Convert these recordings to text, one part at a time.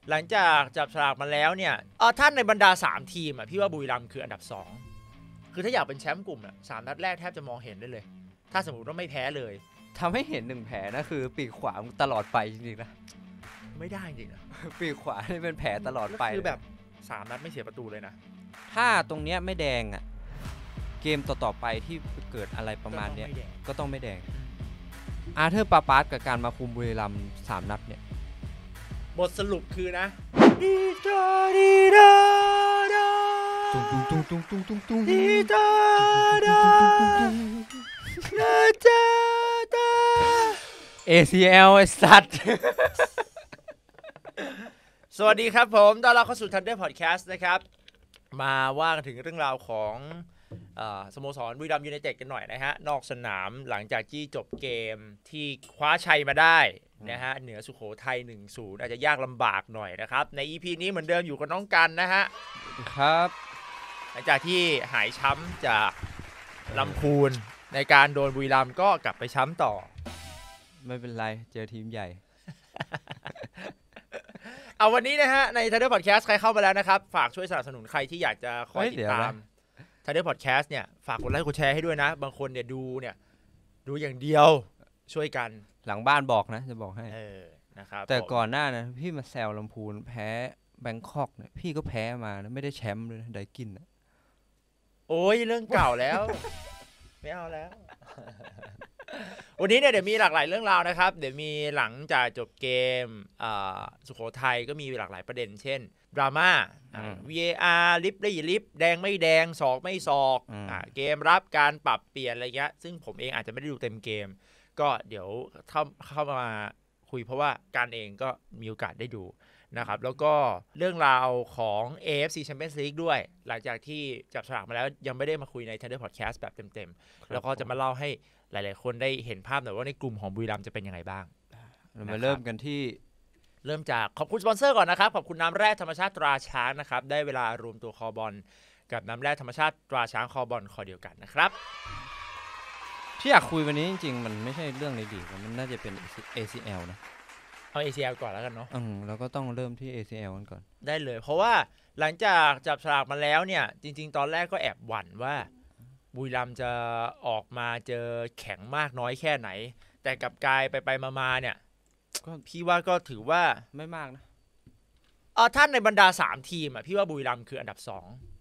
หลังจากจับฉลากมาแล้วเนี่ยท่านในบรรดา3ทีมอ่ะพี่ว่าบุรีรัมย์คืออันดับ2คือถ้าอยากเป็นแชมป์กลุ่มอ่ะ3นัดแรกแทบจะมองเห็นได้เลยถ้าสมมติว่าไม่แพ้เลยทำให้เห็น1แผลนะคือปีกขวาตลอดไปจริงๆนะไม่ได้จริงนะปีกขวานี่เป็นแผลตลอดไปคือแบบ3นัดไม่เสียประตูเลยนะถ้าตรงเนี้ยไม่แดงอ่ะเกมต่อๆไปที่เกิดอะไรประมาณเนี้ยก็ต้องไม่แดงอาร์เธอร์ปาปาร์ตกับการมาคุมบุรีรัมย์3นัดเนี่ยบทสรุปคือนะตุ้งตุ้งตุ้งตุ้งตุ้งตุ้งตุ้งACL ไอ้สัตว์สวัสดีครับผมต้อนรับเข้าสู่ Thunder Podcast นะครับมาว่ากันถึงเรื่องราวของสโมสรบุรีรัมย์ยูไนเต็ดกันหน่อยนะฮะนอกสนามหลังจากที่จบเกมที่คว้าชัยมาได้นะฮะเหนือสุโขทัย 1-0 อาจจะยากลำบากหน่อยนะครับใน EP นี้เหมือนเดิมอยู่กับน้องกันนะฮะครับหลังจากที่หายช้ำจากลำพูนในการโดนบุรีรัมย์ก็กลับไปช้ำต่อไม่เป็นไรเจอทีมใหญ่เอาวันนี้นะฮะใน Thunder Podcast ใครเข้ามาแล้วนะครับฝากช่วยสนับสนุนใครที่อยากจะคอยติดตาม Thunder Podcast เนี่ยฝากกดไลค์กดแชร์ให้ด้วยนะบางคนเนี่ยดูอย่างเดียวช่วยกันหลังบ้านบอกนะจะบอกให้นะครับแต่ก่อนหน้านะพี่มาแซวลำพูนแพ้แบงคอกเนี่ยพี่ก็แพ้มานะไม่ได้แชมป์เลยนะได้กินนะโอ้ยเรื่องเก่าแล้ว ไม่เอาแล้ว วันนี้เนี่ยเดี๋ยวมีหลากหลายเรื่องราวนะครับเดี๋ยวมีหลังจากจบเกมสุโขทัยก็มีหลากหลายประเด็นเช่นดราม่าVAR ลิฟได้ลิฟแดงไม่แดงศอกไม่ศอกเกมรับการปรับเปลี่ยนอะไรเงี้ยซึ่งผมเองอาจจะไม่ได้ดูเต็มเกมก็เดี๋ยวเข้ามาคุยเพราะว่าการเองก็มีโอกาสได้ดูนะครับแล้วก็เรื่องราวของ AFC Champions League ด้วยหลังจากที่จับฉลากมาแล้วยังไม่ได้มาคุยใน Thunder Podcast แบบเต็มๆแล้วก็จะมาเล่าให้หลายๆคนได้เห็นภาพหน่อยว่าในกลุ่มของบุรีรัมย์จะเป็นยังไงบ้างเรามาเริ่มกันที่เริ่มจากขอบคุณสปอนเซอร์ก่อนนะครับขอบคุณน้ำแร่ธรรมชาติตราช้างนะครับได้เวลารวมตัวคอบอลกับน้ำแร่ธรรมชาติตราช้างคอบอลคอเดียวกันนะครับที่อยากคุยวันนี้จริงๆมันไม่ใช่เรื่องในลีกมันน่าจะเป็น ACL นะเอา ACL ก่อนแล้วกันเนาะเราก็ต้องเริ่มที่ ACL กันก่อนได้เลยเพราะว่าหลังจากจับฉลากมาแล้วเนี่ยจริงๆตอนแรกก็แอบหวั่นว่าบุรีรัมย์จะออกมาเจอแข็งมากน้อยแค่ไหนแต่กลับกลายไปมาเนี่ยก็พี่ว่าก็ถือว่าไม่มากนะท่านในบรรดา3ทีมอ่ะพี่ว่าบุรีรัมย์คืออันดับ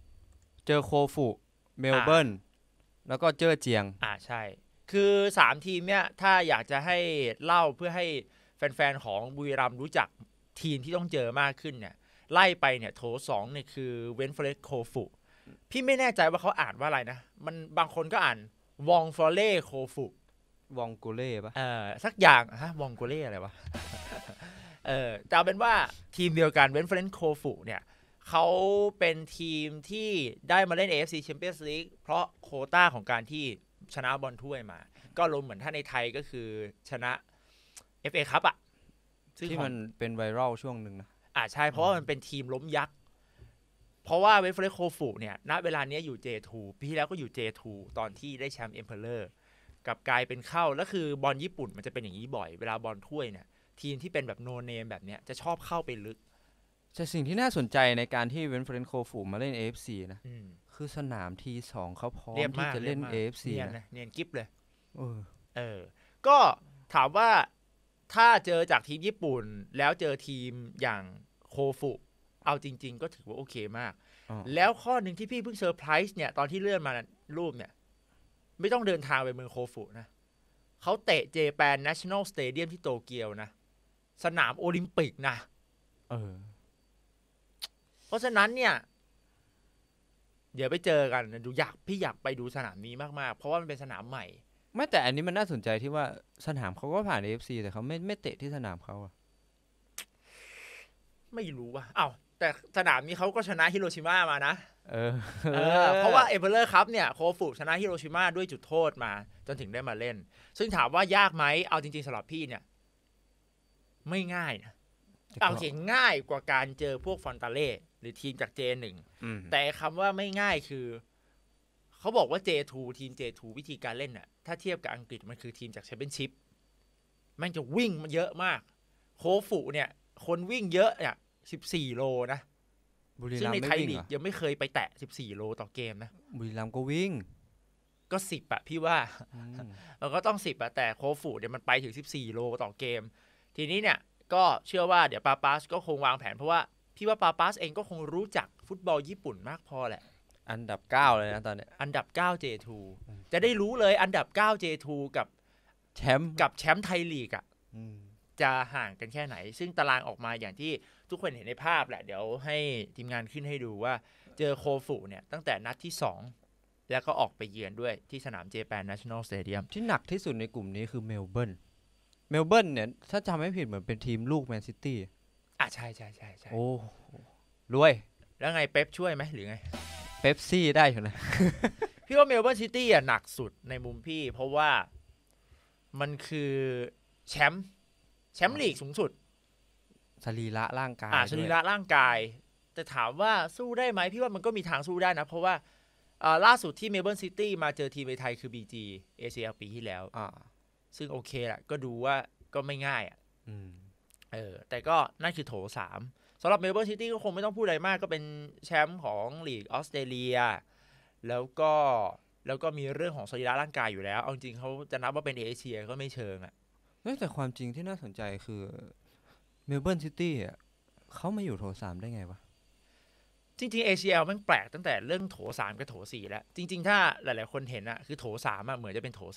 2 เจอโคฟูเมลเบิร์นแล้วก็เจอเจียงใช่คือ3ทีมเนี่ยถ้าอยากจะให้เล่าเพื่อให้แฟนๆของบุรีรัมย์รู้จักทีมที่ต้องเจอมากขึ้นเนี่ยไล่ไปเนี่ยโถ2เนี่ยคือเวนเฟรดโคฟูพี่ไม่แน่ใจว่าเขาอ่านว่าอะไรนะมันบางคนก็อ่านวองฟอเล่โคฟูวองโกเล่ปะสักอย่างวองโกเล่อะไรวะแต่เอาเป็นว่าทีมเดียวกันเวนเฟรนโคฟูเนี่ยเขาเป็นทีมที่ได้มาเล่น AFC Champions League เพราะโควต้าของการที่ชนะบอลถ้วยมาก็ลงเหมือนถ้าในไทยก็คือชนะ FA Cup อ่ะที่มันเป็นไวรัลช่วงหนึ่งนะใช่เพราะว่ามันเป็นทีมล้มยักษ์เพราะว่าเวนเฟรนโคฟูเนี่ยณเวลานี้อยู่ J2 ปีที่แล้วก็อยู่ J2 ตอนที่ได้แชมป์ Emperorกับกลายเป็นเข้าแล้วคือบอลญี่ปุ่นมันจะเป็นอย่างนี้บ่อยเวลาบอลถ้วยเนี่ยทีมที่เป็นแบบโนเนมแบบเนี้ยจะชอบเข้าไปลึกแต่สิ่งที่น่าสนใจในการที่เวนเฟรนโคฟูมาเล่น AFC นะคือสนาม T2 เขาพร้อมที่จะเล่น AFC นะเนียนกิ๊บเลยก็ถามว่าถ้าเจอจากทีมญี่ปุ่นแล้วเจอทีมอย่างโคฟูเอาจริงๆก็ถือว่าโอเคมากแล้วข้อหนึ่งที่พี่เพิ่งเซอร์ไพรส์เนี่ยตอนที่เลื่อนมารูปเนี่ยไม่ต้องเดินทางไปเมืองโคฟูนะเขาเตะเจแปน National Stadium ที่โตเกียวนะสนามโอลิมปิกนะเพราะฉะนั้นเนี่ยเดี๋ยวไปเจอกันพี่อยากไปดูสนามนี้มากๆเพราะว่ามันเป็นสนามใหม่ไม่แต่อันนี้มันน่าสนใจที่ว่าสนามเขาก็ผ่าน AFC แต่เขาไม่เตะที่สนามเขาไม่รู้ว่าแต่สนามนี้เขาก็ชนะฮิโรชิมามานะเพราะว่าเอเวอร์เลอร์คัพเนี่ยโคฟูชนะฮิโรชิมาด้วยจุดโทษมาจนถึงได้มาเล่นซึ่งถามว่ายากไหมเอาจริงๆสำหรับพี่เนี่ยไม่ง่ายนะเอาเขียนง่ายกว่าการเจอพวกฟอนตาเล่หรือทีมจาก J1 แต่คำว่าไม่ง่ายคือเขาบอกว่า J2 ทีม J2 วิธีการเล่นน่ะถ้าเทียบกับอังกฤษมันคือทีมจากแชมเปี้ยนชิพแม่งจะวิ่งมันเยอะมากโคฟูเนี่ยคนวิ่งเยอะเนี่ย 14โลนะบุรีซึ่งรัมในย์ไม่ไทยวิ่งลีเหกรอยังไม่เคยไปแตะ14โลต่อเกมนะบุรีรัมย์ก็วิ่งก็10อะพี่ว่าอืมเราก็ต้อง10อะแต่โคฟูเนี่ยมันไปถึง14โลต่อเกมทีนี้เนี่ยก็เชื่อว่าเดี๋ยวปาปาสก็คงวางแผนเพราะว่าพี่ว่าปาปาสเองก็คงรู้จักฟุตบอลญี่ปุ่นมากพอแหละอันดับ9เลยนะตอนเนี้ยอันดับ9 J2 จะได้รู้เลยอันดับ9 J2 กับแชมป์แชมป์ไทยลีกอะอืมจะห่างกันแค่ไหน ซึ่งตารางออกมาอย่างที่ทุกคนเห็นในภาพแหละเดี๋ยวให้ทีมงานขึ้นให้ดูว่าเจอโคฟูเนี่ยตั้งแต่นัดที่2แล้วก็ออกไปเยือนด้วยที่สนามเจแปน National Stadium ที่หนักที่สุดในกลุ่มนี้คือเมลเบิร์นเนี่ยถ้าจำไม่ผิดเหมือนเป็นทีมลูกแมนซิตี้ใช่โอ้รวยแล้วไงเป๊ปช่วยไหมหรือไงเป๊ปซี่ได้อยู่นะพี่ว่าเมลเบิร์นซิตี้หนักสุดในมุมพี่เพราะว่ามันคือแชมป์ลีกสูงสุดสรีระร่างกายสรีระร่างกายแต่ถามว่าสู้ได้ไหมพี่ว่ามันก็มีทางสู้ได้นะเพราะว่าล่าสุดที่เมลเบิร์นซิตี้มาเจอทีมในไทยคือ BG ACL ปีที่แล้วซึ่งโอเคแหละก็ดูว่าก็ไม่ง่ายแต่ก็นั่นคือโถ3สำหรับเมลเบิร์นซิตี้ก็คงไม่ต้องพูดอะไรมากก็เป็นแชมป์ของลีกออสเตรเลียแล้วก็มีเรื่องของสรีระร่างกายอยู่แล้วเอาจริงเขาจะนับว่าเป็นเอเชียก็ไม่เชิงแต่ความจริงที่น่าสนใจคือเมลเบิร์นซิตี้เขามาอยู่โถ3ได้ไงวะจริงๆ ACL มันแปลกตั้งแต่เรื่องโถ3กับโถ4แล้วจริงๆถ้าหลายๆคนเห็นคือโถ3เหมือนจะเป็นโถ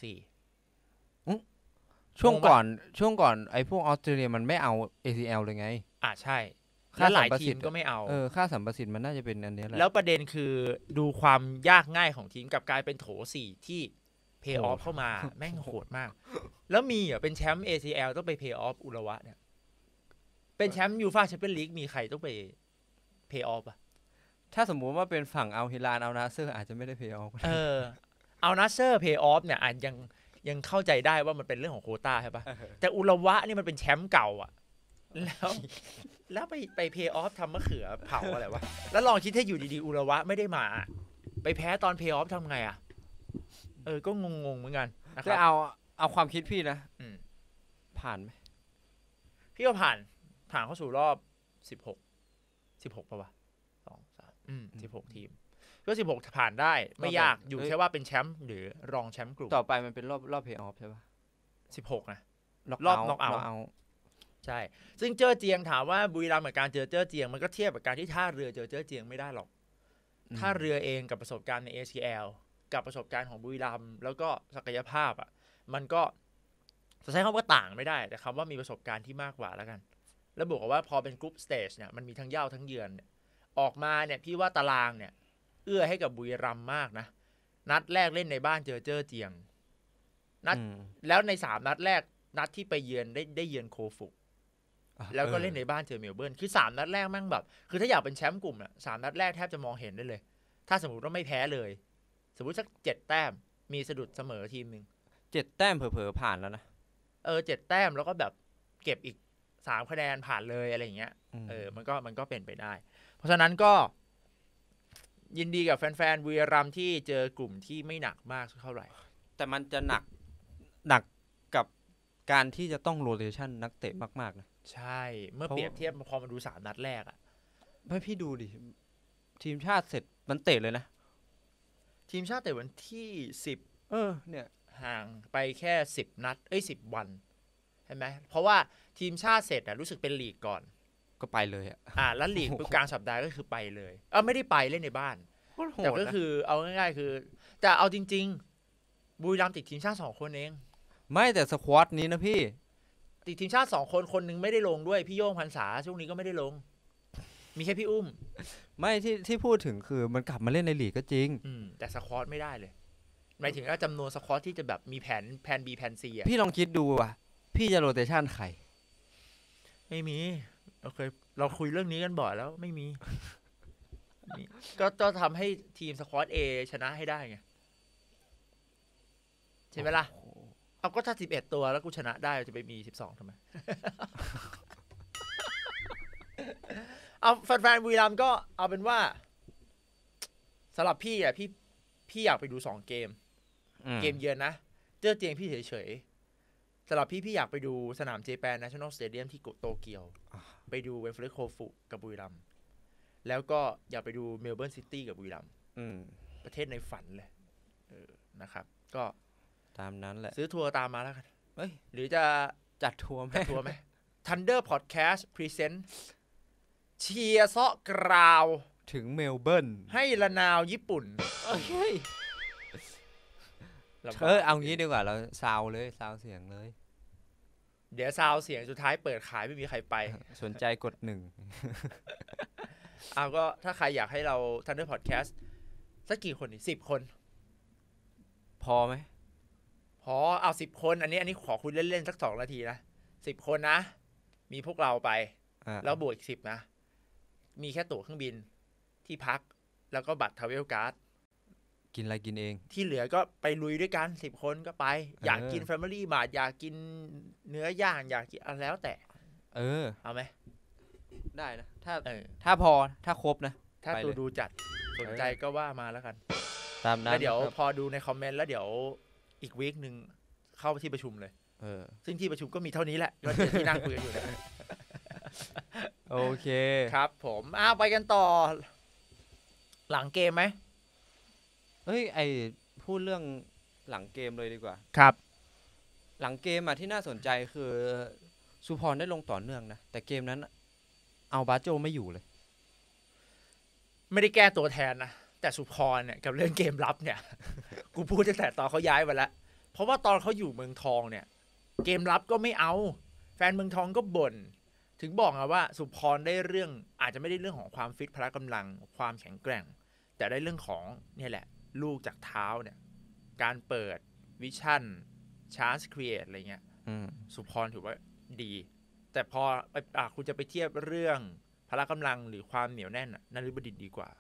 4 ช่วงก่อนไอ้พวกออสเตรเลียมันไม่เอา ACL เลยไงใช่แล้วหลายทีมก็ไม่เอาค่าสัมประสิทธิ์มันน่าจะเป็นอันนี้แหละแล้วประเด็นคือดูความยากง่ายของทีมกับกลายเป็นโถ4ที่เพย์ออฟเข้ามาแม่งโหดมากแล้วมีเป็นแชมป์ ACL ต้องไปเพย์ออฟอุระวะเนี่ยเป็นแชมป์ยูฟ่าแชมเปี้ยนลีกมีใครต้องไปเพย์ออฟถ้าสมมุติว่าเป็นฝั่งอัลฮิลาลอัลนาเซอร์อาจจะไม่ได้เพย์ออฟอัลนาเซอร์เพย์ออฟเนี่ยยังเข้าใจได้ว่ามันเป็นเรื่องของโควต้าใช่ปะแต่อุระวะนี่มันเป็นแชมป์เก่าแล้วไปเพย์ออฟทำมะเขือเผาอะไรวะแล้วลองคิดให้อยู่ดีๆอุระวะไม่ได้มาไปแพ้ตอนเพย์ออฟทำไงก็งงๆเหมือนกันนะครับเอาความคิดพี่นะผ่านไหมพี่ก็ผ่านเข้าสู่รอบ16ป่ะวะ16ทีมก็16ผ่านได้ไม่ยากอยู่แค่ว่าเป็นแชมป์หรือรองแชมป์กลุ่มต่อไปมันเป็นรอบเพย์ออฟใช่ป่ะ 16นะรอบน็อกเอาท์ใช่ซึ่งเจ้อเจียงถามว่าบุรีรัมย์กับการเจอเจ้อเจียงมันก็เทียบกับการที่ท่าเรือเจอเจ้อเจียงไม่ได้หรอกท่าเรือเองกับประสบการณ์ใน ACL กับประสบการณ์ของบุรีรัมย์แล้วก็ศักยภาพมันก็จะใช้คำว่าต่างไม่ได้แต่คำว่ามีประสบการณ์ที่มากกว่าแล้วกันแล้วบอกว่าพอเป็นกรุ๊ปสเตจเนี่ยมันมีทั้งเย่าทั้งเยือนเนี่ยออกมาเนี่ยพี่ว่าตารางเนี่ยเอื้อให้กับบุรีรัมย์มากนะนัดแรกเล่นในบ้านเจอเจ้อเจียงนัดแล้วใน3นัดแรกนัดที่ไปเยือนได้เยือนโคฟุแล้วก็เล่นในบ้านเจอเมลเบิร์นคือ3นัดแรกแม่งแบบคือถ้าอยากเป็นแชมป์กลุ่ม3นัดแรกแทบจะมองเห็นได้เลยถ้าสมมุติว่าไม่แพ้เลยสมมุติสัก7แต้มมีสะดุดเสมอทีมนึง 7แต้มเผลอๆผ่านแล้วนะ 7แต้มแล้วก็แบบเก็บอีก3คะแนนผ่านเลยอะไรอย่างเงี้ยมันก็เป็นไปได้เพราะฉะนั้นก็ยินดีกับแฟนๆบุรีรัมย์ที่เจอกลุ่มที่ไม่หนักมากเท่าไหร่แต่มันจะหนักกับการที่จะต้องโรเตชันนักเตะมากๆนะใช่เมื่อเปรียบเทียบพอมาดู3นัดแรกให้พี่ดูดิทีมชาติเสร็จมันเตะเลยนะทีมชาติเตะวันที่10 เนี่ยห่างไปแค่10นัด10วันใช่ไหมเพราะว่าทีมชาติเสร็จรู้สึกเป็นลีกก่อนก็ไปเลยแล้วลีกกลางสัปดาห์ก็คือไปเลยไม่ได้ไปเล่นในบ้านแต่ก็คือเอาง่ายๆคือแต่เอาจริงๆบุรีรัมย์ติดทีมชาติ2คนเองไม่แต่สควอตนี้นะพี่ติดทีมชาติ2คนคนนึงไม่ได้ลงด้วยพี่โย่งพรรษาช่วงนี้ก็ไม่ได้ลงมีแค่พี่อุ้มไม่ที่พูดถึงคือมันกลับมาเล่นในลีกก็จริงแต่สควอตไม่ได้เลยหมายถึงว่าจำนวนสควอตที่จะแบบมีแผน B แผน C พี่ลองคิดดูว่ะพี่จะโรเตชันใครไม่มีเราคุยเรื่องนี้กันบ่อยแล้วไม่มี ก็ทำให้ทีมสควอต A ชนะให้ได้ไงใช่ไหมล่ะเอาก็ถ้า11ตัวแล้วกูชนะได้จะไปมี12ทำไม เอาแฟนๆบุรีรัมย์ก็เอาเป็นว่าสำหรับพี่พี่อยากไปดู2เกมเยือนนะเจอเจียงพี่เฉยๆสำหรับพี่อยากไปดูสนามเจแปน National Stadium ที่โตเกียวไปดูเวฟเลโคฟุกับบุรีรัมย์แล้วก็อย่าไปดูเมลเบิร์นซิตี้กับบุรีรัมย์ประเทศในฝันเลยนะครับก็ตามนั้นแหละซื้อทัวร์ตามมาแล้วกันหรือจะจัดทัวร์ไหม Thunder Podcast Present เชียร์เซาะกราวถึงเมลเบิร์นให้ละนาวญี่ปุ่นเอางี้ดีกว่าเราซาวเสียงเลยเดี๋ยวซาวเสียงสุดท้ายเปิดขายไม่มีใครไปสนใจกด1 เอาก็ถ้าใครอยากให้เรา Thunder Podcast สักกี่คนนี่10 คนพอไหมพอเอา10 คนอันนี้ขอคุยเล่นๆสัก2 นาทีนะ10 คนนะมีพวกเราไปแล้วบวกอีก10นะมีแค่ตั๋วเครื่องบินที่พักแล้วก็บัตรทราเวลการ์ดกินอะไรกินเองที่เหลือก็ไปลุยด้วยกัน10 คนก็ไปอยากกิน Family Mart อยากกินเนื้อย่างอยากกินอะไรแล้วแต่เอาไหมได้นะถ้าพอถ้าครบนะถ้าตัวดูจัดสนใจก็ว่ามาแล้วกันตามนั้นแล้วเดี๋ยวพอดูในคอมเมนต์แล้วเดี๋ยวอีกวีคนึงเข้าที่ประชุมเลยซึ่งที่ประชุมก็มีเท่านี้แหละก็ที่นั่งคุยกันอยู่นะโอเคครับผมไปกันต่อหลังเกมไหมพูดเรื่องหลังเกมเลยดีกว่าครับหลังเกมที่น่าสนใจคือสุพรได้ลงต่อเนื่องนะแต่เกมนั้นเอาบาโจไม่อยู่เลยไม่ได้แก้ตัวแทนนะแต่สุพรเนี่ยกับเรื่องเกมรับเนี่ยกูพูดตั้งแต่ตอนเขาย้ายไปแล้วเพราะว่าตอนเขาอยู่เมืองทองเนี่ยเกมรับก็ไม่เอาแฟนเมืองทองก็บ่นถึงบอกว่าสุพรได้เรื่องอาจจะไม่ได้เรื่องของความฟิตพละกำลังความแข็งแกร่งแต่ได้เรื่องของเนี่ยแหละลูกจากเท้าเนี่ยการเปิดวิชั่นชาร์จครีเอทอะไรเงี้ยสุพรถือว่าดีแต่พอคุณจะไปเทียบเรื่องพละกำลังหรือความเหนียวแน่นนฤบดินทร์ดีกว่า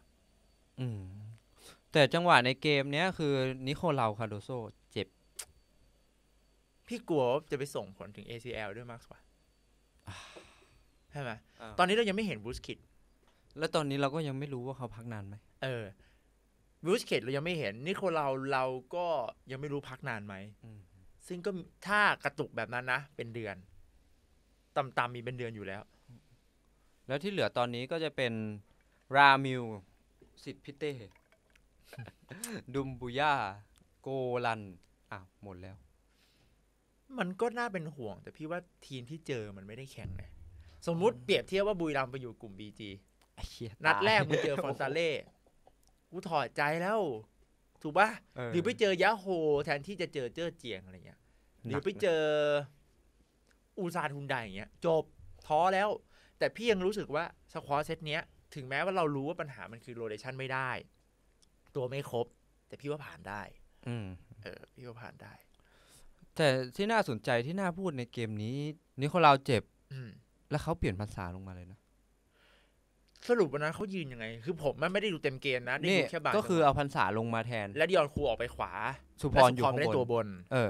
แต่จังหวะในเกมเนี้ยคือนิโคลาคาโดโซเจ็บพี่กลัวจะไปส่งผลถึง ACL ด้วยมากกว่าใช่ไหมตอนนี้เรายังไม่เห็นบูสคิดแล้วตอนนี้เราก็ยังไม่รู้ว่าเขาพักนานไหมบูสคิดเรายังไม่เห็นนิโคลาเราก็ยังไม่รู้พักนานไหมซึ่งก็ถ้ากระตุกแบบนั้นนะเป็นเดือนต่ำๆมีเป็นเดือนอยู่แล้วที่เหลือตอนนี้ก็จะเป็นรามิวสิทธิ์พิเต้ดุมบุย่าโกลันหมดแล้วมันก็น่าเป็นห่วงแต่พี่ว่าทีมที่เจอมันไม่ได้แข่งนะสมมุติเปรียบเทียบว่าบุรีรัมย์ไปอยู่กลุ่ม BG นัดแรกมึงเจอฟอนซาเล่กูถอดใจแล้วถูกป่ะหรือไปเจอยาโฮแทนที่จะเจอเจ้อเจียงอะไรเงี้ยหรือไปเจออูซานฮุนไดอย่างเงี้ยจบท้อแล้วแต่พี่ยังรู้สึกว่าสควอตเซตเนี้ยถึงแม้ว่าเรารู้ว่าปัญหามันคือโรเทชันไม่ได้ตัวไม่ครบแต่พี่ว่าผ่านได้พี่ว่าผ่านได้แต่ที่น่าสนใจที่น่าพูดในเกมนี้นิโคลาเจ็บแล้วเขาเปลี่ยนภาษาลงมาเลยนะสรุปวันนั้นเขายืนยังไงคือผมไม่ได้ดูเต็มเกมนะได้ดูแค่บางก็คือเอาภาษาลงมาแทนและดิออนคูออกไปขวาสุพรอยู่ข้างบนตัวบน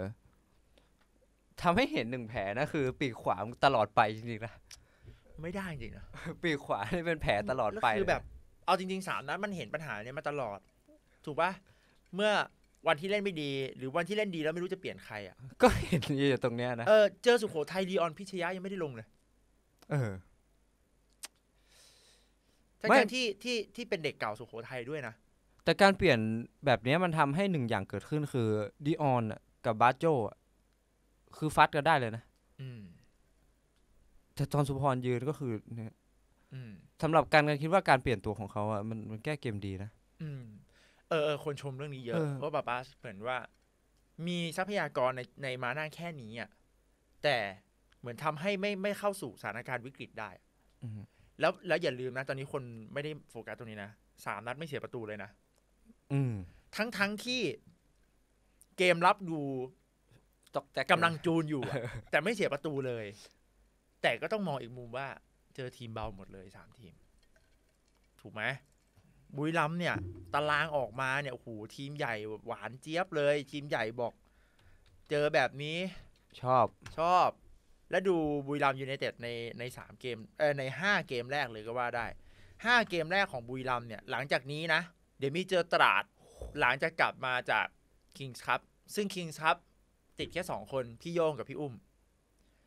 ทำให้เห็น1แผลนะคือปีกขวาตลอดไปจริงๆนะไม่ได้จริงนะปีกขวานี่เป็นแผลตลอดไปคือแบบเอาจริงๆ3 นัดมันเห็นปัญหาเนี้ยมาตลอดถูกป่ะเมื่อวันที่เล่นไม่ดีหรือวันที่เล่นดีแล้วไม่รู้จะเปลี่ยนใครก็เห็นอยู่ตรงเนี้ยนะเจอสุโขทัยลีออนพิชยะยังไม่ได้ลงเลยทั้งที่เป็นเด็กเก่าสุโขทัยด้วยนะแต่การเปลี่ยนแบบนี้มันทำให้1อย่างเกิดขึ้นคือดิออนกับบาโจคือฟัดกันได้เลยนะแต่ตอนสุพรยืนก็คือเนี่ยสำหรับการคิดว่าการเปลี่ยนตัวของเขามันแก้เกมดีนะคนชมเรื่องนี้เยอะเพราะบาบาเหมือนว่ามีทรัพยากรในมาหน้าแค่นี้แต่เหมือนทำให้ไม่เข้าสู่สถานการณ์วิกฤตได้แล้วอย่าลืมนะตอนนี้คนไม่ได้โฟกัสตรงนี้นะ3 นัดไม่เสียประตูเลยนะทั้งที่เกมรับดูกำลังจูนอยู่แต่ไม่เสียประตูเลยแต่ก็ต้องมองอีกมุมว่าเจอทีมเบาหมดเลย3 ทีมถูกไหมบุรีรัมย์เนี่ยตารางออกมาเนี่ยโอ้โหทีมใหญ่หวานเจี๊ยบเลยทีมใหญ่บอกเจอแบบนี้ชอบแล้วดูบุรีรัมย์ยูไนเต็ดใน3 เกมใน5 เกมแรกเลยก็ว่าได้5 เกมแรกของบุรีรัมย์เนี่ยหลังจากนี้นะเดี๋ยวมีเจอตราดหลังจากกลับมาจากคิงส์คัพซึ่งคิงส์คัพติดแค่2 คนพี่โย่งกับพี่อุ้ม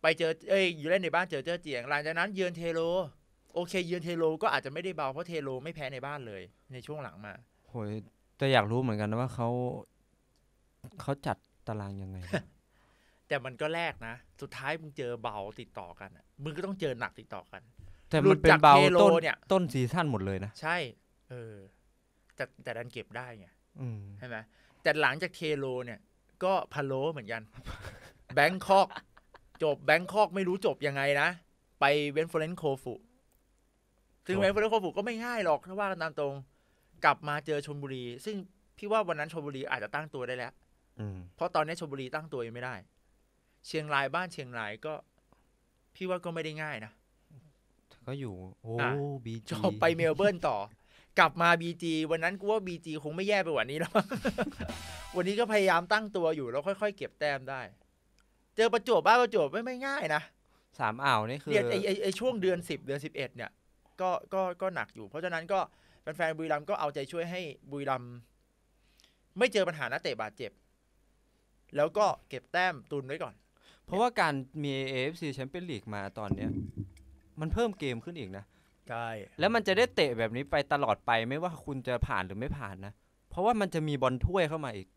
ไปเจออยู่เล่นในบ้านเจอเจียงหลังจากนั้นเยือนเทโรโอเคเยือนเทโรก็อาจจะไม่ได้เบาเพราะเทโรไม่แพ้ในบ้านเลยในช่วงหลังมาโหยแต่อยากรู้เหมือนกันนะว่าเขาจัดตารางยังไงแต่มันก็แลกนะสุดท้ายมึงเจอเบาติดต่อกันมึงก็ต้องเจอหนักติดต่อกันแต่มันเป็นเบาเนี่ยต้นซีซั่นหมดเลยนะใช่แต่ดันเก็บได้ไงใช่ไหมแต่หลังจากเทโรเนี่ยก็พะโล้เหมือนกันแบงคอกจบแบงคอกไม่รู้จบยังไงนะไปเวนโฟเรนโคฟุซึ่งเวนโฟเรนโคฟุก็ไม่ง่ายหรอกถ้าว่ากันตามตรงกลับมาเจอชลบุรีซึ่งพี่ว่าวันนั้นชลบุรีอาจจะตั้งตัวได้แล้วเพราะตอนนี้ชลบุรีตั้งตัวยังไม่ได้เชียงรายบ้านเชียงรายก็พี่ว่าก็ไม่ได้ง่ายนะก็อยู่บีจีจบไปเมลเบิร์นต่อกลับมาบีจีวันนั้นกูว่าบีจีคงไม่แย่ไปกว่านี้แล้ว วันนี้ก็พยายามตั้งตัวอยู่แล้วค่อยๆเก็บแต้มได้เจอประจวบบ้านประจวบไม่ง่ายนะ 3 อ่าวนี่คือเนี่ยไอช่วงเดือน10เดือน11เนี่ยก็หนักอยู่เพราะฉะนั้นก็แฟนๆบุรีรัมย์ก็เอาใจช่วยให้บุรีรัมย์ไม่เจอปัญหานักเตะบาดเจ็บแล้วก็เก็บแต้มตุนไว้ก่อนเพราะว่าการมี AFC Champions League มาตอนเนี้ยมันเพิ่มเกมขึ้นอีกนะใช่แล้วมันจะได้เตะแบบนี้ไปตลอดไปไม่ว่าคุณจะผ่านหรือไม่ผ่านนะเพราะว่ามันจะมีบอลถ้วยเข้ามาอีก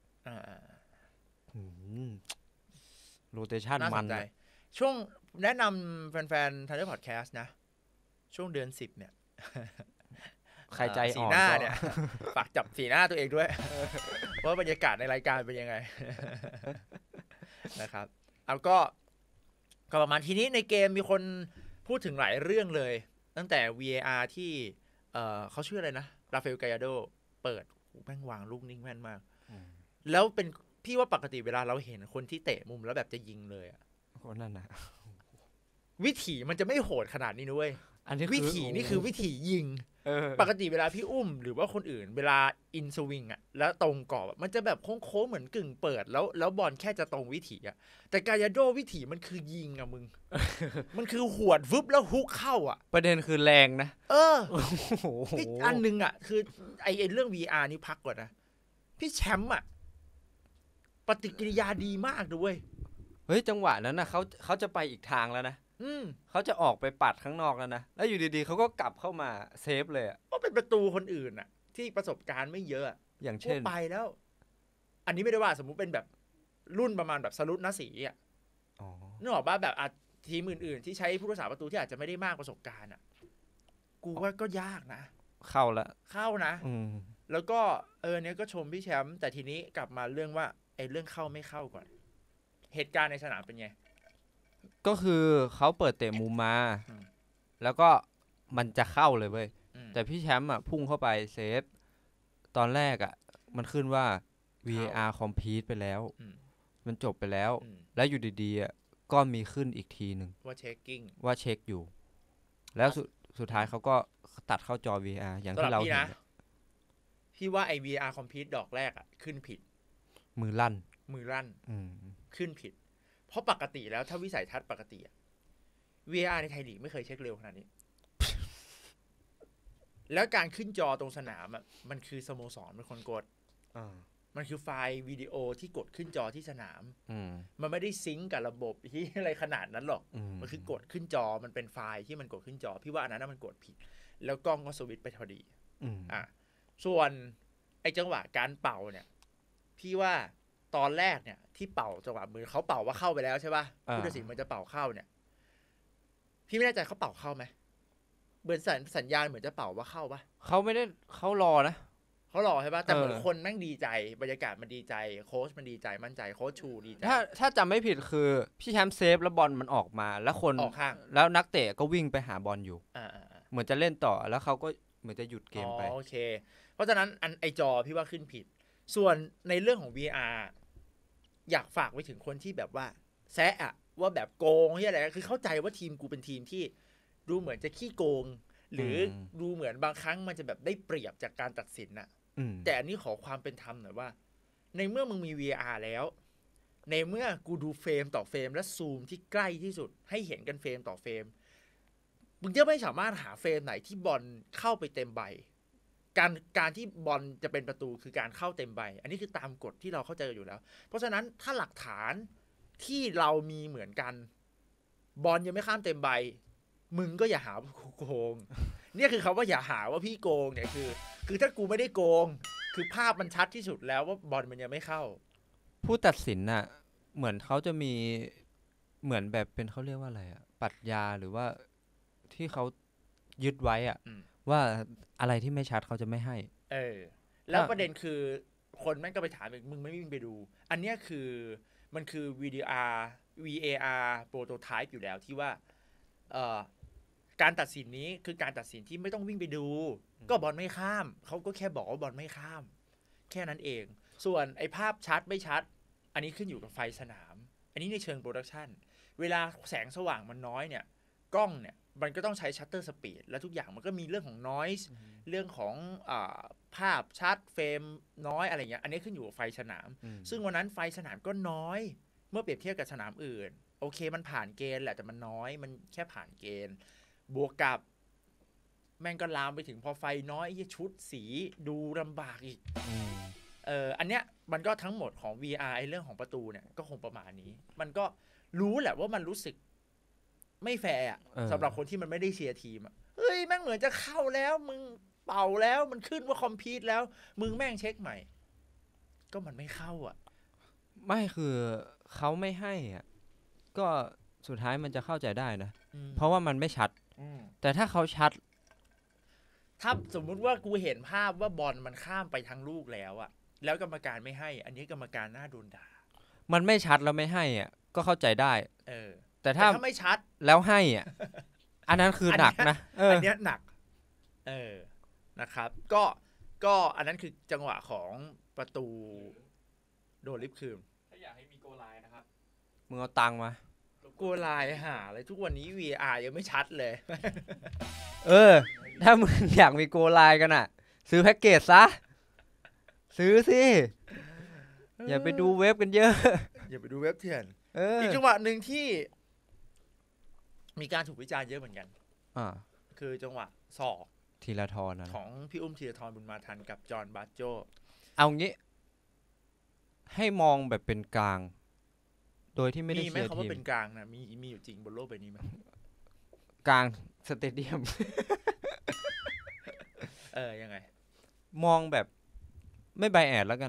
โรเตชันมันช่วงแนะนำแฟนๆ Thunder Podcast นะช่วงเดือน10เนี่ยใครใจอ่อนสีหน้าเนี่ยฝากจับสีหน้าตัวเองด้วยว่าบรรยากาศในรายการเป็นยังไงนะครับเอาก็ประมาณทีนี้ในเกมมีคนพูดถึงหลายเรื่องเลยตั้งแต่ VAR ที่เขาชื่ออะไรนะราฟาเอล กายาโดเปิดแม่งวางลูกนิ่งแม่นมากแล้วเป็นพี่ว่าปกติเวลาเราเห็นคนที่เตะมุมแล้วแบบจะยิงเลยอ่ะคนนั่นนะวิถีมันจะไม่โหดขนาดนี้นุ้ยวิถีนี่คือวิถียิงปกติเวลาพี่อุ้มหรือว่าคนอื่นเวลาอินสวิงอ่ะแล้วตรงกรอบมันจะแบบโค้งๆเหมือนกึ่งเปิดแล้วบอลแค่จะตรงวิถีอ่ะแต่กายาโดวิถีมันคือยิงอ่ะมึง มันคือหวดวึบแล้วฮุกเข้าอ่ะประเด็นคือแรงนะอีกอันนึงอ่ะคือไอเรื่อง VR นี่พักก่อนนะพี่แชมป์อ่ะปฏิกิริยาดีมากด้วยเฮ้ยจังหวะนั้นนะเขาจะไปอีกทางแล้วนะเขาจะออกไปปัดข้างนอกแล้วนะแล้วอยู่ดีๆเขาก็กลับเข้ามาเซฟเลยอ่ะก็เป็นประตูคนอื่นอ่ะที่ประสบการณ์ไม่เยอะอย่างเช่นไปแล้วอันนี้ไม่ได้ว่าสมมุติเป็นแบบรุ่นประมาณแบบสรุปนะสีอ่ะนึกออกป่ะแบบทีมอื่นๆที่ใช้ผู้รักษาประตูที่อาจจะไม่ได้มากประสบการณ์อ่ะกูว่าก็ยากนะเข้านะแล้วก็เนี้ยก็ชมพี่แชมป์แต่ทีนี้กลับมาเรื่องว่าไอ้เรื่องเข้าไม่เข้าก่อนเหตุการณ์ในสนามเป็นไงก็คือเขาเปิดเตะมุมมาแล้วก็มันจะเข้าเลยเว้ยแต่พี่แชมป์อ่ะพุ่งเข้าไปเซฟตอนแรกอ่ะมันขึ้นว่า VAR complete ไปแล้วมันจบไปแล้วแล้วอยู่ดีๆอ่ะก็มีขึ้นอีกทีนึงว่าเช็คอยู่แล้วสุดท้ายเขาก็ตัดเข้าจอ VAR อย่างที่เราเห็นพี่ว่าไอ้ VAR complete ดอกแรกอ่ะขึ้นผิดมือลั่นขึ้นผิดเพราะปกติแล้วถ้าวิสัยทัศน์ปกติ VAR ในไทยลีกไม่เคยเช็คเร็วขนาดนี้ แล้วการขึ้นจอตรงสนามอ่ะมันคือสโมสรเป็นคนกดมันคือไฟล์วิดีโอที่กดขึ้นจอที่สนามมันไม่ได้ซิงก์กับระบบที่อะไรขนาดนั้นหรอกมันคือกดขึ้นจอมันเป็นไฟล์ที่มันกดขึ้นจอพี่ว่าอันนั้นมันกดผิดแล้วกล้องก็สวิตช์ไปพอดีส่วนไอ้จังหวะการเป่าเนี่ยพี่ว่าตอนแรกเนี่ยที่เป่าจังหวะมือเขาเป่าว่าเข้าไปแล้วใช่ป่ะผู้ตัดสินมันจะเป่าเข้าเนี่ยพี่ไม่แน่ใจเขาเป่าเข้าไหมเหมือนสัญญาณเหมือนจะเป่าว่าเข้าป่ะเขาไม่ได้เขารอนะเขารอใช่ป่ะแต่เหมือนคนแม่งดีใจบรรยากาศมันดีใจโค้ชมันดีใจมั่นใจโค้ชชูดีใจถ้าจำไม่ผิดคือพี่แชมป์เซฟแล้วบอลมันออกมาแล้วคนออกข้างแล้วนักเตะก็วิ่งไปหาบอลอยู่เหมือนจะเล่นต่อแล้วเขาก็เหมือนจะหยุดเกมไปโอเคเพราะฉะนั้นไอจอพี่ว่าขึ้นผิดส่วนในเรื่องของ VR อยากฝากไว้ถึงคนที่แบบว่าแซะอะว่าแบบโกงที่อะไรคือเข้าใจว่าทีมกูเป็นทีมที่ดูเหมือนจะขี้โกงหรือดูเหมือนบางครั้งมันจะแบบได้เปรียบจากการตัดสินน่ะแต่อันนี้ขอความเป็นธรรมหน่อยว่าในเมื่อมึงมี VR แล้วในเมื่อกูดูเฟรมต่อเฟรมและซูมที่ใกล้ที่สุดให้เห็นกันเฟรมต่อเฟรมมึงจะไม่สามารถหาเฟรมไหนที่บอลเข้าไปเต็มใบการที่บอลจะเป็นประตูคือการเข้าเต็มใบอันนี้คือตามกฎที่เราเข้าใจอยู่แล้วเพราะฉะนั้นถ้าหลักฐานที่เรามีเหมือนกันบอลยังไม่ข้ามเต็มใบมึงก็อย่าหาว่ากูโกงเนี่ยคือคำว่าอย่าหาว่าพี่โกงเนี่ยคือถ้ากูไม่ได้โกงคือภาพมันชัดที่สุดแล้วว่าบอลมันยังไม่เข้าผู้ตัดสินน่ะเหมือนเขาจะมีเหมือนแบบเป็นเขาเรียกว่าอะไรอะปรัชญาหรือว่าที่เขายึดไว้อะว่าอะไรที่ไม่ชัดเขาจะไม่ให้แล้วประเด็นคือคนแม่งก็ไปถามมึงไม่วิ่งไปดูอันเนี้ยคือมันคือ VAR prototype อยู่แล้วที่ว่าการตัดสินนี้คือการตัดสินที่ไม่ต้องวิ่งไปดูก็บอลไม่ข้ามเขาก็แค่บอกว่าบอลไม่ข้ามแค่นั้นเองส่วนไอ้ภาพชัดไม่ชัดอันนี้ขึ้นอยู่กับไฟสนามอันนี้ในเชิงโปรดักชันเวลาแสงสว่างมันน้อยเนี่ยกล้องเนี่ยมันก็ต้องใช้ชัตเตอร์สปีดและทุกอย่างมันก็มีเรื่องของ noise เรื่องของภาพชัดเฟรมน้อยอะไรเงี้ยอันนี้ขึ้นอยู่กับไฟสนามซึ่งวันนั้นไฟสนามก็น้อยเมื่อเปรียบเทียบกับสนามอื่นโอเคมันผ่านเกณฑ์แหละแต่มันน้อยมันแค่ผ่านเกณฑ์บวกกับแม่งก็ลามไปถึงพอไฟน้อยชุดสีดูลำบากอีกอันเนี้ยมันก็ทั้งหมดของ VR เรื่องของประตูเนี่ยก็คงประมาณนี้มันก็รู้แหละว่ามันรู้สึกไม่แฟร์สำหรับคนที่มันไม่ได้เชียร์ทีมเฮ้ยแม่งเหมือนจะเข้าแล้วมึงเป่าแล้วมันขึ้นว่าคอมพีทแล้วมึงแม่งเช็คใหม่ก็มันไม่เข้าไม่คือเขาไม่ให้ก็สุดท้ายมันจะเข้าใจได้นะเพราะว่ามันไม่ชัดแต่ถ้าเขาชัดถ้าสมมุติว่ากูเห็นภาพว่าบอลมันข้ามไปทางลูกแล้วแล้วกรรมการไม่ให้อันนี้กรรมการน่าโดนด่ามันไม่ชัดแล้วไม่ให้ก็เข้าใจได้แต่ถ้าไม่ชัดแล้วให้อันนั้นคือหนักนะอันนี้หนักนะครับก็อันนั้นคือจังหวะของประตูโดนลิฟต์คืนถ้าอยากให้มีโกไลน์นะครับมึงเอาตังค์มาโกไลน์หาอะไรทุกวันนี้ VR ยังไม่ชัดเลยถ้ามึงอยากมีโกไลน์กันซื้อแพ็กเกจซะซื้อสิอย่าไปดูเว็บกันเยอะอย่าไปดูเว็บเถื่อนอีกจังหวะหนึ่งที่มีการถูกวิจารณ์เยอะเหมือนกันคือจังหวะศอกธีรทรของพี่อุ้มธีรทรบุญมาทันกับจอห์นบาโจเอางี้ให้มองแบบเป็นกลางโดยที่ไม่ได้เชียร์ทีมมีไหมคำว่าเป็นกลางนะมีอยู่จริงบนโลกใบนี้ไหมกลางสเตเดียมยังไงมองแบบไม่ไบแอดแล้วกัน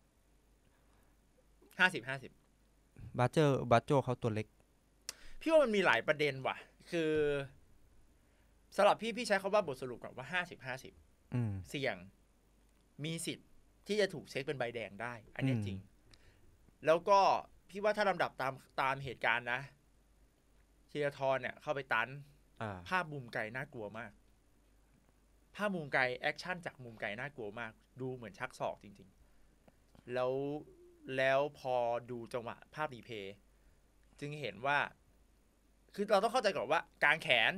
50-50 บาโจเขาตัวเล็กพี่ว่ามันมีหลายประเด็นว่ะคือสำหรับพี่ใช้คำว่าบทสรุปก่อนว่า50-50เสี่ยงมีสิทธิ์ที่จะถูกเช็คเป็นใบแดงได้อันนี้จริงแล้วก็พี่ว่าถ้าลำดับตามเหตุการณ์นะธีรทรเนี่ยเข้าไปตันภาพมุมไกลน่ากลัวมากภาพมุมไกลแอคชั่นจากมุมไกลน่ากลัวมากดูเหมือนชักศอกจริงๆแล้วพอดูจังหวะภาพรีเพย์จึงเห็นว่าคือเราต้องเข้าใจก่อนว่ากางแขน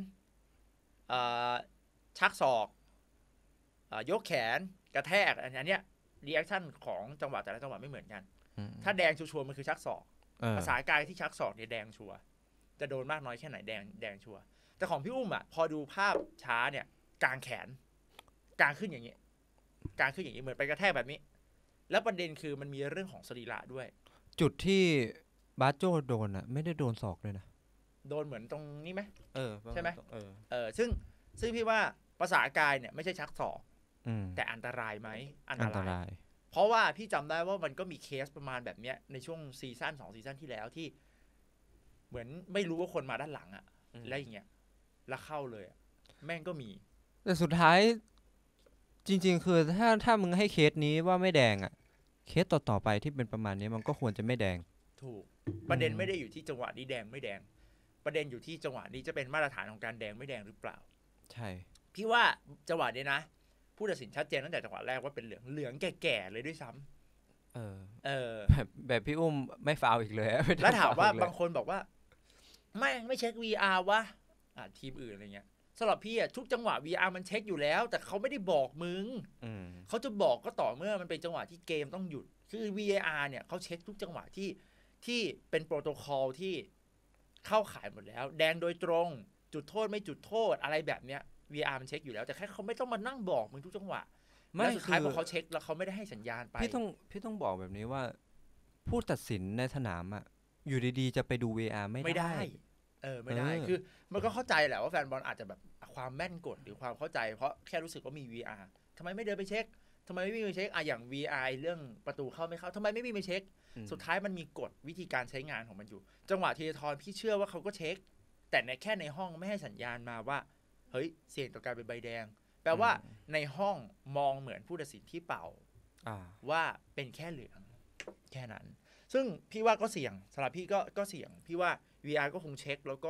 ชักศอกยกแขนกระแทกอันเนี้ยรีแอคชั่นของจังหวะแต่ละจังหวะไม่เหมือนกันถ้าแดงชัวร์มันคือชักศอกภาษากายที่ชักศอกเนี่ยแดงชัวร์จะโดนมากน้อยแค่ไหนแดงชัวร์แต่ของพี่อุ้มพอดูภาพช้าเนี่ยกางแขนกางขึ้นอย่างนี้เหมือนไปกระแทกแบบนี้แล้วประเด็นคือมันมีเรื่องของสรีระด้วยจุดที่บาโจโดนไม่ได้โดนศอกเลยนะโดนเหมือนตรงนี้ไหมใช่ไหมซึ่งพี่ว่าภาษากายเนี่ยไม่ใช่ชักศอกแต่อันตรายไหมอันตรายเพราะว่าพี่จำได้ว่ามันก็มีเคสประมาณแบบเนี้ยในช่วง2 ซีซั่นที่แล้วที่เหมือนไม่รู้ว่าคนมาด้านหลังแล้วอย่างเงี้ยแล้วเข้าเลยแม่งก็มีแต่สุดท้ายจริงๆคือถ้ามึงให้เคสนี้ว่าไม่แดงเคสต่อไปที่เป็นประมาณนี้มันก็ควรจะไม่แดงถูกประเด็นไม่ได้อยู่ที่จังหวะนี้แดงไม่แดงประเด็นอยู่ที่จังหวะนี้จะเป็นมาตรฐานของการแดงไม่แดงหรือเปล่าใช่พี่ว่าจังหวะนี้นะผู้ตัดสินชัดเจนตั้งแต่จังหวะแรกว่าเป็นเหลืองแก่ๆเลยด้วยซ้ำแบบพี่อุ้มไม่ฟาวอีกเลยแล้วถามว่าบางคนบอกว่าไม่เช็ค VR วะทีมอื่นอะไรเงี้ยสำหรับพี่ทุกจังหวะ VR มันเช็คอยู่แล้วแต่เขาไม่ได้บอกมึงเขาจะบอกก็ต่อเมื่อมันเป็นจังหวะที่เกมต้องหยุดคือ VAR เนี่ยเขาเช็คทุกจังหวะที่เป็นโปรโตคอลที่เข้าข่ายหมดแล้วแดงโดยตรงจุดโทษไม่จุดโทษอะไรแบบเนี้ย VR มันเช็คอยู่แล้วแต่แค่เขาไม่ต้องมานั่งบอกมึงทุกจังหวะไม่สุดท้ายพอเขาเช็คแล้วเขาไม่ได้ให้สัญญาณไปพี่ต้องบอกแบบนี้ว่าผู้ตัดสินในสนามอยู่ดีๆจะไปดู VR ไม่ได้ไม่ได้คือมันก็เข้าใจแหละว่าแฟนบอลอาจจะแบบความแม่นกดหรือความเข้าใจเพราะแค่รู้สึกว่ามี VR ทำไมไม่เดินไปเช็คทำไมไม่มีไปเช็คอย่าง VR เรื่องประตูเข้าไม่เข้าทำไมไม่มีไปเช็คสุดท้ายมันมีกฎวิธีการใช้งานของมันอยู่จังหวะธีรทรพี่เชื่อว่าเขาก็เช็คแต่แค่ในห้องไม่ให้สัญญาณมาว่าเฮ้ยเสี่ยงต่อการเป็นใบแดงแปลว่าในห้องมองเหมือนผู้ตัดสินที่เป่าว่าเป็นแค่เหลืองแค่นั้นซึ่งพี่ว่าก็เสี่ยงสำหรับพี่ก็เสี่ยงพี่ว่า VR ก็คงเช็คแล้ว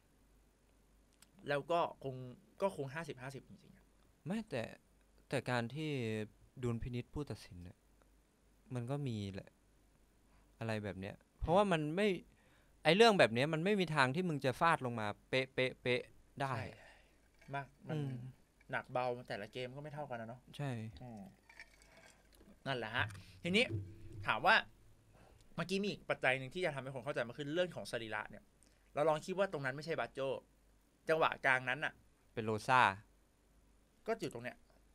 ก็คง50-50จริงๆไม่แต่การที่ดุลพินิจผู้ตัดสินเนี่ยมันก็มีแหละอะไรแบบเนี้ยเพราะว่ามันไม่ไอเรื่องแบบเนี้ยมันไม่มีทางที่มึงจะฟาดลงมาเป๊ะเป๊ะเป๊ะได้มากมันหนักเบาแต่ละเกมก็ไม่เท่ากันนะเนาะใช่นั่นแหละฮะทีนี้ถามว่าเมื่อกี้มีอีกปัจจัยหนึ่งที่จะทำให้คนเข้าใจมากขึ้นเรื่องของสรีระเนี่ยเราลองคิดว่าตรงนั้นไม่ใช่บาโจจังหวะกลางนั้นน่ะเป็นโรซ่าก็อยู่ตรงเนี้ย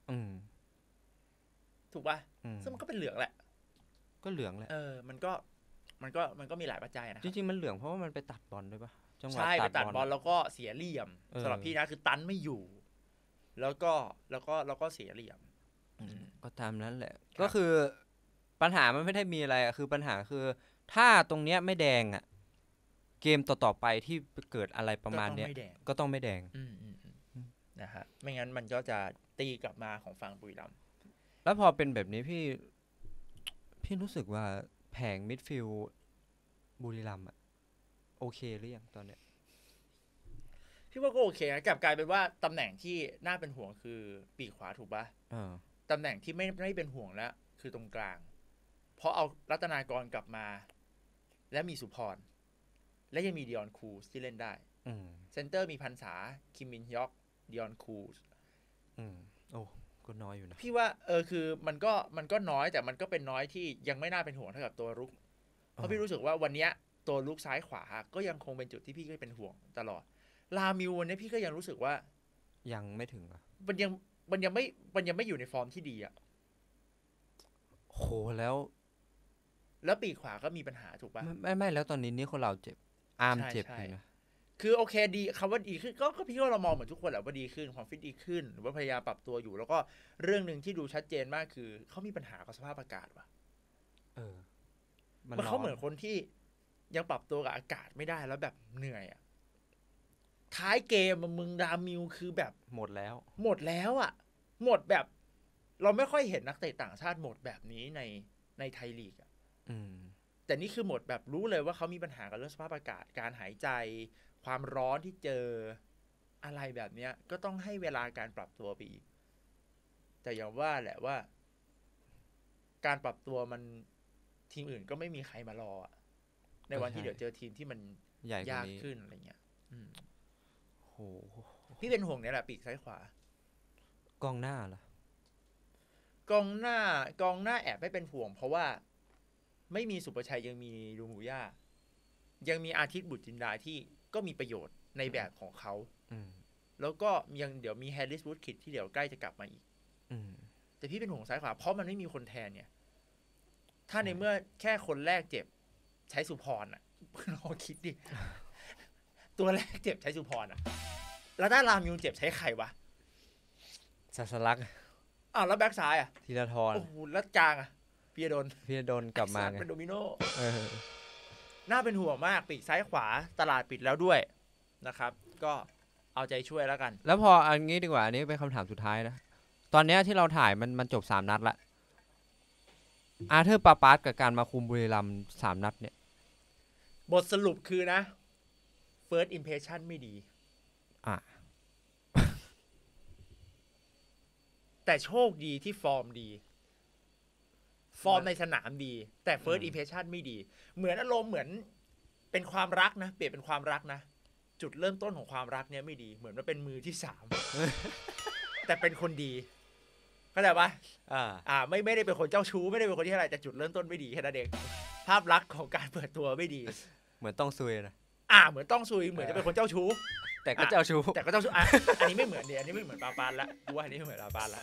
ถูกป่ะซึ่งมันก็เป็นเหลืองแหละก็เหลืองแหละมันก็มีหลายปัจจัยนะจริงๆมันเหลืองเพราะว่ามันไปตัดบอลด้วยป่ะจังหวะไปตัดบอลแล้วก็เสียเหลี่ยมสำหรับพี่นะคือตันไม่อยู่แล้วก็เสียเหลี่ยมก็ตามนั้นแหละก็คือปัญหามันไม่ได้มีอะไรคือปัญหาคือถ้าตรงเนี้ยไม่แดงเกมต่อๆไปที่เกิดอะไรประมาณเนี้ยก็ต้องไม่แดงนะฮะไม่งั้นมันก็จะตีกลับมาของฝั่งบุรีรัมย์แล้วพอเป็นแบบนี้พี่รู้สึกว่าแผงมิดฟิลด์บุรีรัมย์โอเคหรือยังตอนเนี้ยพี่ว่าก็โอเคนะกลับกลายเป็นว่าตำแหน่งที่น่าเป็นห่วงคือปีกขวาถูกป่ะตำแหน่งที่ไม่เป็นห่วงแล้วคือตรงกลางเพราะเอารัตนากรกลับมาและมีสุพรและยังมีดิออนคูสที่เล่นได้เซนเตอร์มีพันษาคิมมินฮยอกดิออนคูสโอ้ก็น้อยอยู่นะพี่ว่าคือมันก็น้อยแต่มันก็เป็นน้อยที่ยังไม่น่าเป็นห่วงเท่ากับตัวรุกเพราะพี่รู้สึกว่าวันนี้ตัวรุกซ้ายขวาก็ยังคงเป็นจุดที่พี่ก็เป็นห่วงตลอดลามิววันนี้พี่ก็ยังรู้สึกว่ายังไม่ถึงมันยังไม่อยู่ในฟอร์มที่ดีโหแล้วปีกขวาก็มีปัญหาถูกป่ะไม่แล้วตอนนี้นี่คนเราเจ็บอาร์มเจ็บอยู่นะคือโอเคดีคำว่าดีขึ้นก็พี่ก็เรามองเหมือนทุกคนแหละว่าดีขึ้นความฟิตดีขึ้นหรือว่าพยายามปรับตัวอยู่แล้วก็เรื่องนึงที่ดูชัดเจนมากคือเขามีปัญหากับสภาพอากาศว่ะมันเขาเหมือนคนที่ยังปรับตัวกับอากาศไม่ได้แล้วแบบเหนื่อยท้ายเกมมึงดามิวคือแบบหมดแล้วหมดแบบเราไม่ค่อยเห็นนักเตะต่างชาติหมดแบบนี้ในไทยลีกแต่นี่คือหมดแบบรู้เลยว่าเขามีปัญหากับเรื่องสภาพอากาศการหายใจความร้อนที่เจออะไรแบบเนี้ยก็ต้องให้เวลาการปรับตัวไปอีกแต่อย่างว่าแหละว่าการปรับตัวมันทีมอื่นก็ไม่มีใครมารอในวันที่เดี๋ยวเจอทีมที่มันยากขึ้นอะไรเงี้ยโหพี่เป็นห่วงเนี่ยแหละปีกซ้ายขวากองหน้าล่ะกองหน้าแอบไม่เป็นห่วงเพราะว่าไม่มีสุประชัยยังมีลุงหมูย่ายังมีอาทิตย์บุตรจินดาที่ก็มีประโยชน์ในแบบของเขาแล้วก็ยังเดี๋ยวมีแฮร์ริสวูดคิดที่เดี๋ยวใกล้จะกลับมาอีกแต่พี่เป็นห่วงซ้ายขวาเพราะมันไม่มีคนแทนเนี่ยถ้าในเมื่อแค่คนแรกเจ็บใช้สุพรลองคิดดิตัวแรกเจ็บใช้สุพรแล้วถ้ารามยูเจ็บใช้ใครวะศาสลักแล้วแบ็คซ้ายธีรทรโอ้โหแล้วกลางพียโดนกลับมาเป็นโดมิโนน่าเป็นห่วงมากปีกซ้ายขวาตลาดปิดแล้วด้วยนะครับก็เอาใจช่วยแล้วกันแล้วพออันนี้ดีกว่าอันนี้เป็นคำถามสุดท้ายนะตอนนี้ที่เราถ่ายมันจบ3นัดละอาเธอร์ปาปาสกับการมาคุมบุรีรัมย์3นัดเนี่ยบทสรุปคือนะ first impression ไม่ดีแต่โชคดีที่ฟอร์มดีฟอร์มในสนามดีแต่ first impression ไม่ดีเหมือนอารมณ์เหมือนเป็นความรักนะเปรียบเป็นความรักนะจุดเริ่มต้นของความรักเนี่ยไม่ดีเหมือนว่าเป็นมือที่3แต่เป็นคนดีเข้าใจปะไม่ได้เป็นคนเจ้าชู้ไม่ได้เป็นคนที่อะไรแต่จุดเริ่มต้นไม่ดีแค่นั้นเองภาพลักษณ์ของการเปิดตัวไม่ดีเหมือนต้องซุยนะเหมือนต้องซุยเหมือนจะเป็นคนเจ้าชู้แต่ก็เจ้าชู้อันนี้ไม่เหมือนอันนี้ไม่เหมือนปาปานละกูว่าอันนี้ไม่เหมือนปาปานละ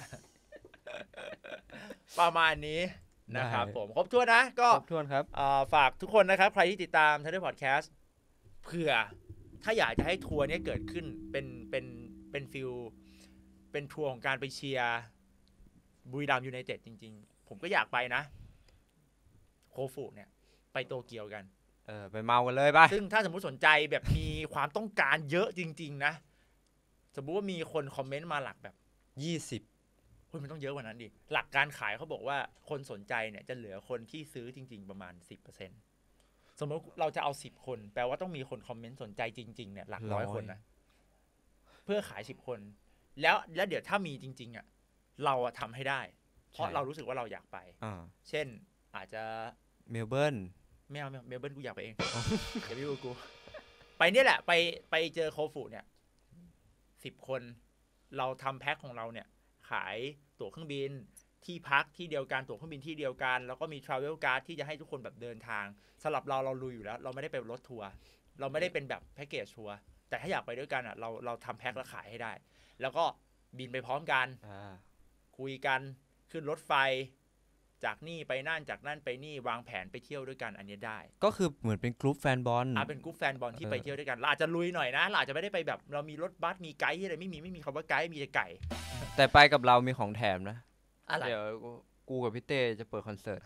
ประมาณนี้นะครับผมครบถ้วนนะก็ครบถ้วนครับฝากทุกคนนะครับใครที่ติดตาม Thunder Podcast เผื่อถ้าอยากจะให้ทัวร์นี้เกิดขึ้นเป็นฟิลเป็นทัวร์ของการไปเชียร์บุรีรัมย์ยูไนเต็ดจริงๆผมก็อยากไปนะโคฟูเนี่ยไปโตเกียวกันไปเมากันเลยป่ะซึ่งถ้าสมมุติสนใจแบบมีความต้องการเยอะจริงๆนะสมมุติว่ามีคนคอมเมนต์มาหลักแบบ20มันต้องเยอะกว่านั้นดิหลักการขายเขาบอกว่าคนสนใจเนี่ยจะเหลือคนที่ซื้อจริงๆประมาณ 10% สมมติเราจะเอา10คนแปลว่าต้องมีคนคอมเมนต์สนใจจริงๆเนี่ยหลักร้อยคนนะเพื่อขาย10คนแล้วเดี๋ยวถ้ามีจริงๆอ่ะเราทำให้ได้เพราะเรารู้สึกว่าเราอยากไปเช่นอาจจะเมลเบิร์นไม่เอาเมลเบิร์นกูอยากไปเองเดี๋ยวพี่กูไปเนี่ยแหละไปเจอโคฟูเนี่ย10คนเราทำแพ็คของเราเนี่ยขายตั๋วเครื่องบินที่พักที่เดียวกันตั๋วเครื่องบินที่เดียวกันแล้วก็มี travel card ที่จะให้ทุกคนแบบเดินทางสำหรับเราลุยอยู่แล้วเราไม่ได้ไปรถทัวร์เราไม่ได้เป็นแบบแพ็คเกจทัวร์แต่ถ้าอยากไปด้วยกันอ่ะเราทำแพ็คแล้วขายให้ได้แล้วก็บินไปพร้อมกันคุยกันขึ้นรถไฟจากนี่ไปนั่นจากนั่นไปนี่วางแผนไปเที่ยวด้วยกันอันนี้ได้ก็คือเหมือนเป็นกลุ่มแฟนบอลเป็นกลุ่มแฟนบอลที่ไปเที่ยวด้วยกันเราอาจจะลุยหน่อยนะเราอาจจะไม่ได้ไปแบบเรามีรถบัสมีไกด์อะไรไม่มีคำว่าไกด์มีแต่ไก่แต่ไปกับเรามีของแถมนะอะไรเดี๋ยวกูกับพี่เต้จะเปิดคอนเสิร์ต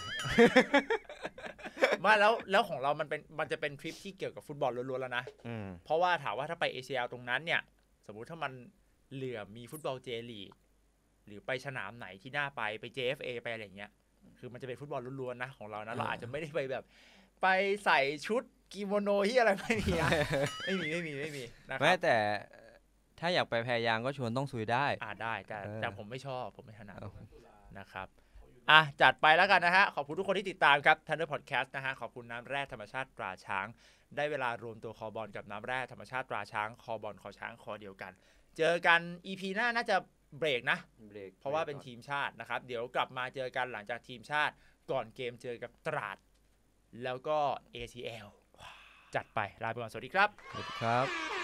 มาแล้วของเรามันจะเป็นทริปที่เกี่ยวกับฟุตบอลล้วนๆแล้วนะเพราะว่าถามว่าถ้าไป ACL ตรงนั้นเนี่ยสมมุติถ้ามันเหลือมีฟุตบอลเจลีกหรือไปสนามไหนที่น่าไป JFA ไปอะไรเงี้ยคือมันจะเป็นฟุตบอลล้วนๆนะของเรานะเราอาจจะไม่ได้ไปแบบไปใส่ชุดกิโมโนที่อะไรไม่มีนะไม่มีนะครับไม่แต่ถ้าอยากไปแพยางก็ชวนต้องซุยได้ได้แต่ผมไม่ชอบผมไม่ถนัดนะครับจัดไปแล้วกันนะฮะขอบคุณทุกคนที่ติดตามครับ Thunder Podcast นะฮะขอบคุณน้ำแร่ธรรมชาติตราช้างได้เวลารวมตัวคอบอลกับน้ำแร่ธรรมชาติตราช้างคอบอลคอช้างคอเดียวกันเจอกัน EP หน้าน่าจะเบรกนะเพราะว่าเป็นทีมชาตินะครับเดี๋ยวกลับมาเจอกันหลังจากทีมชาติก่อนเกมเจอกับตราดแล้วก็ ACL จัดไปลาไปก่อนสวัสดีครับสวัสดีครับ